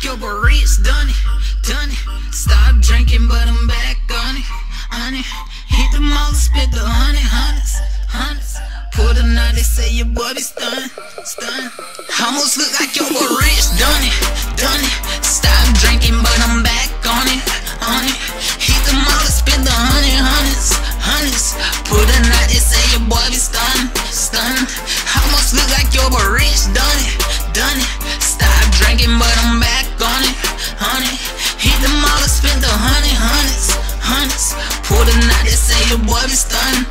like your boy Rich, done it, done it. Stop drinking, but I'm back on it, on it. Hit the mall, spit the hundreds. Put a knot, they say your boy be stun. Almost look like your boy Rich, done it, done it. Stop drinking, but I'm back on it, on it. Hit the mall, spit the hundreds. Put a knot, they say your boy be stun. Almost look like your boy Rich, done it, done it. Stop drinking, but I'm back on it, on it. Hit the mall, spend the hundreds. Put a knot, they say your boy be stun.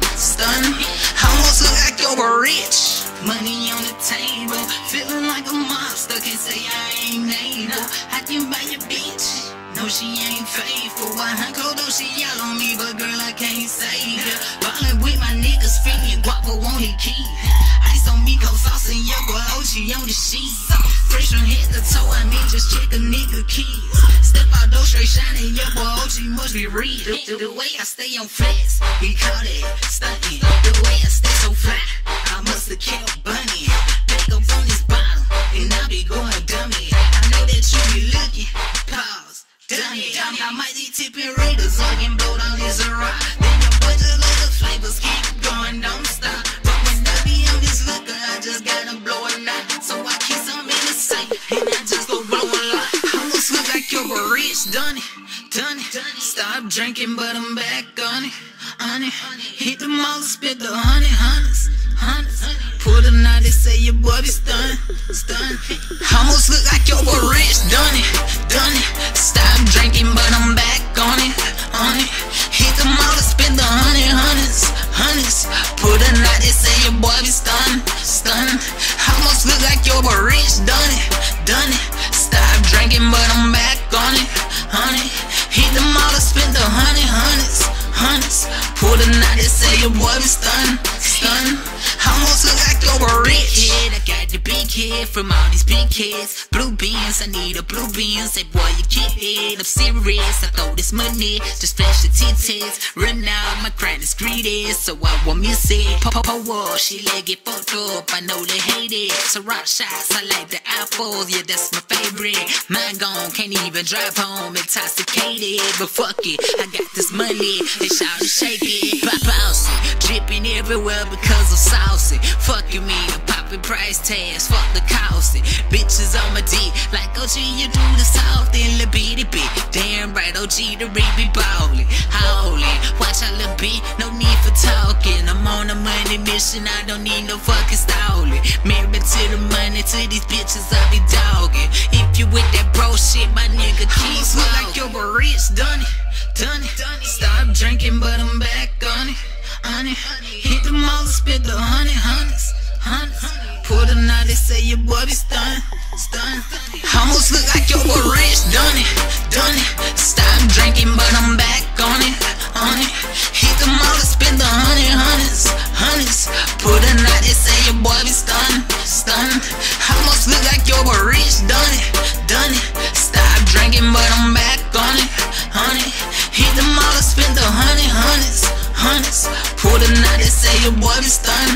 Almost look like your boy Rich. Money on the table, feeling like a monster. Can't say I ain't able. I can buy your bitch. No, she ain't faithful. Why her cold though she yell on me, but girl I can't save ya. Ballin' with my niggas, feeling guapo won't he keep. Ice on me, cold sauce and your boy OG on the sheet. Fresh from head to toe, I mean just check a nigga keys. Step out though straight shining, your boy OG must be real. The way I stay on flex, we call it stuntin'. The way I stay so fly, I must've kept bunny. Back up on this bottle, and I be going dummy. I know that you be looking, pause. I might be tipping raiders, so I can blow down this rock. Then a bunch of little flavors keep going, don't stop. But when I be on this liquor, I just gotta blow a lot. So I keep some in the safe, and I just go blow a lot. Almost look like your boy Rich, done it. Stop drinking, but I'm back on it, on it. Hit the mall, spit the hundreds. Put a knot, they say your boy be stun. Almost look like your boy Rich, done it. Stop drinking, but I'm back on it, on it. Hit the mall, spend the hundreds. Put a knot, they say your boy be stun. Almost look like your boy Rich, done it. Stop drinking, but I'm back on it, on it. Hit the mall, spend the hundreds. Put a knot, they say your boy be stun. Almost look like your boy Rich. I got the big head from all these big heads. Blue beans, I need a blue beans. Say boy, you keep it, I'm serious. I throw this money, just flash the titties. Run out, my grind is greedy, so I won't miss it. Po she let get fucked up, I know they hate it. So rock shots, I like the apples, yeah that's my favorite. Mine gone, can't even drive home, intoxicated. But fuck it, I got this money, they shout and shake it. Bouncy, dripping everywhere because of saucy. Fucking me, I'm popping price tags, fuck the costing. Bitches on my dick, like OG, you do the soft in the bitty bit. Damn right, OG, the rig be ballin'. Holy, watch out little bit, no need for talking. I'm on a money mission, I don't need no fucking stalling. Married to the money, to these bitches I be dogging. If you with that bro shit, my nigga keep look like your boy Rich, done it. Stop drinking, but I'm back on it, on it. Hit the mall, spit the hundreds. Put a knot, they say your boy be stun. Almost look like your boy Rich, done it. Stop drinking, but I'm back on it, on it. Hit the mall, spit the hundreds. Put a knot, they say your boy be stun. Almost look like your boy Rich, done it. Stop drinking, but I'm back on it, on it. Hit the mall, spend the hundreds. Put a knot, they say your boy be stun.